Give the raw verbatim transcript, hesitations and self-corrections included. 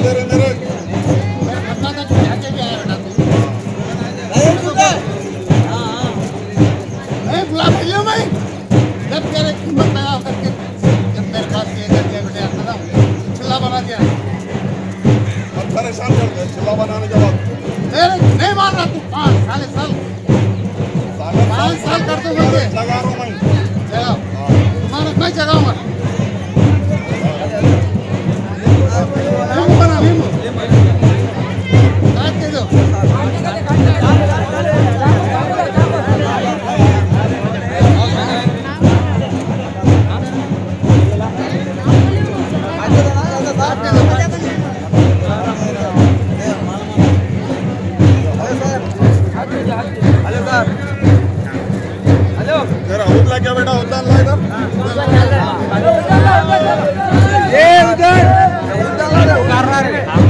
इधर इधर परेशान कर दे चिल्ला बनाने के बाद नहीं मान रहा तू पाँच साल साल पाँच साल कर दो मुझे लगा रहा हूँ मैं जगाओ तुम्हारा मैं जगाऊंगा बना भीमो काट दे दो तेरा उधर क्या बेटा उधर ला इधर ये उधर उधर कर रहा है।